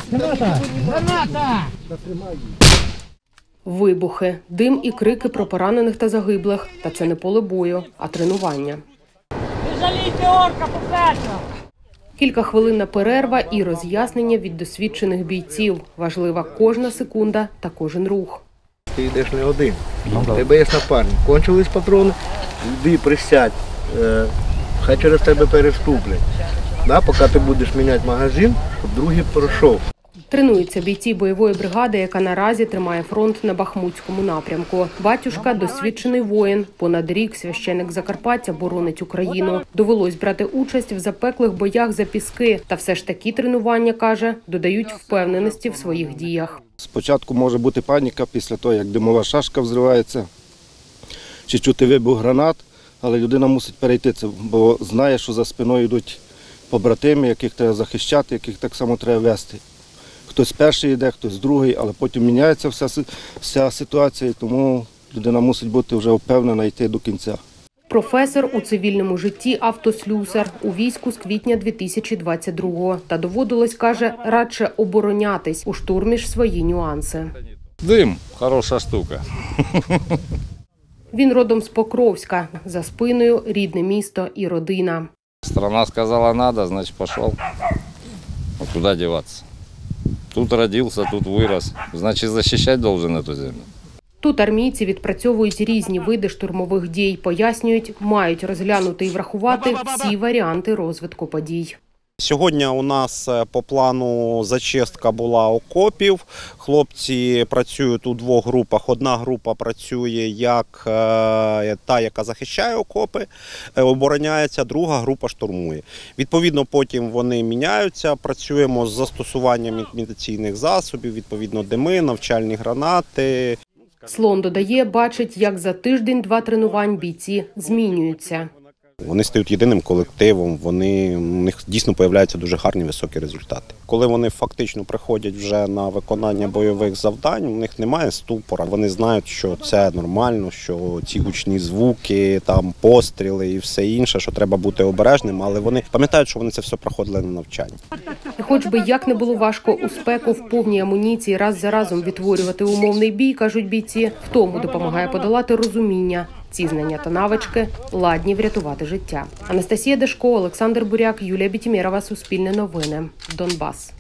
Вибухи, дим і крики про поранених та загиблих. Та це не поле бою, а тренування. Не жалійте орка, попетра! Кілька хвилинна перерва і роз'яснення від досвідчених бійців. Важлива кожна секунда та кожен рух. Ти йдеш не один, тебе є напарник. Кончились патрони, йди, присядь, хай через тебе переступлять. Поки ти будеш міняти магазин, щоб другий пройшов. Тренуються бійці бойової бригади, яка наразі тримає фронт на Бахмутському напрямку. Батюшка – досвідчений воїн. Понад рік священик Закарпаття боронить Україну. Довелось брати участь в запеклих боях за Піски. Та все ж такі тренування, каже, додають впевненості в своїх діях. Спочатку може бути паніка після того, як димова шашка взривається, чи чути вибух гранат, але людина мусить перейти це, бо знає, що за спиною йдуть побратими, яких треба захищати, яких так само треба вести. Хтось перший йде, хтось другий, але потім міняється вся ситуація, тому людина мусить бути вже впевнена йти до кінця. Професор у цивільному житті автослюсар, у війську з квітня 2022-го. Та доводилось, каже, радше оборонятись, у штурмі ж свої нюанси. Дим – хороша штука. Він родом з Покровська, за спиною рідне місто і родина. Страна сказала надо, значит пошел. А куда деваться? Тут родился, тут вырос. Значит, защищать должен эту землю. Тут армійці відпрацьовують різні види штурмових дій. Пояснюють, мають розглянути і врахувати всі варіанти розвитку подій. Сьогодні у нас по плану зачистка була окопів. Хлопці працюють у двох групах. Одна група працює як та, яка захищає окопи, обороняється, друга група штурмує. Відповідно, потім вони міняються, працюємо з застосуванням імітаційних засобів, відповідно дими, навчальні гранати. Слон додає, бачить, як за тиждень-два тренувань бійці змінюються. Вони стають єдиним колективом, у них дійсно з'являються дуже гарні високі результати. Коли вони фактично приходять вже на виконання бойових завдань, у них немає ступора. Вони знають, що це нормально, що ці гучні звуки, там постріли і все інше, що треба бути обережним, але вони пам'ятають, що вони це все проходили на навчанні. І хоч би як не було важко у спеку в повній амуніції раз за разом відтворювати умовний бій, кажуть бійці, в тому допомагає подолати розуміння. Ці знання та навички ладні врятувати життя. Анастасія Дешко, Олександр Буряк, Юлія Бітімєрова, Суспільне новини, Донбас.